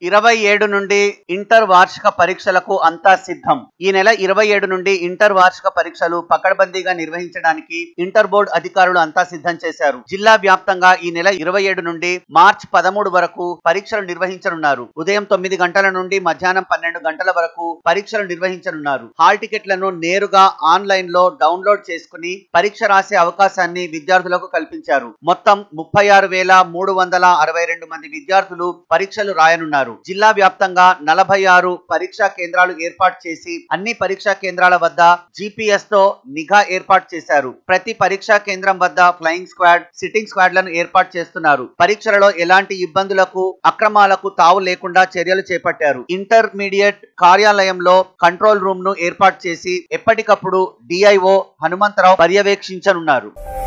27 నుండి ఇంటర్ వార్షిక పరీక్షలకు అంతా సిద్ధం. ఈ నెల 27 నుండి ఇంటర్ వార్షిక పరీక్షలు పకడ్బందీగా నిర్వహించడానికి ఇంటర్ బోర్డు అధికారులు అంతా సిద్ధం చేశారు. జిల్లా వ్యాప్తంగా ఈ నెల 27 నుండి మార్చి 13 వరకు పరీక్షలు నిర్వహించనున్నారు. ఉదయం 9 గంటల నుండి మధ్యాహ్నం 12 గంటల వరకు పరీక్షలు నిర్వహించనున్నారు. హాల్ టికెట్లను నేరుగా ఆన్లైన్ లో డౌన్లోడ్ చేసుకుని పరీక్ష రాసే అవకాశాన్ని విద్యార్థులకు కల్పించారు. మొత్తం 36,362 మంది విద్యార్థులు పరీక్షలు రాయనున్నారు. జిల్లా వ్యాప్తంగా 46 పరీక్షా కేంద్రాలు ఏర్పాటు చేసి అన్ని పరీక్షా కేంద్రాల వద్ద GPS తో నిఘా ఏర్పాటు చేశారు. ప్రతి పరీక్షా కేంద్రం వద్ద ఫ్లయింగ్ స్క్వాడ్, సిట్టింగ్ స్క్వాడ్లను ఏర్పాటు చేస్తున్నారు. పరీక్షలలో ఎలాంటి ఇబ్బందులకు, అక్రమాలకు తావు లేకుండా చర్యలు చేపట్టారు. ఇంటర్మీడియట్ కార్యాలయంలో కంట్రోల్ రూమ్ ను ఏర్పాటు చేసి ఎప్పటికప్పుడు DIO హనుమంతరావు పర్యవేక్షించనున్నారు.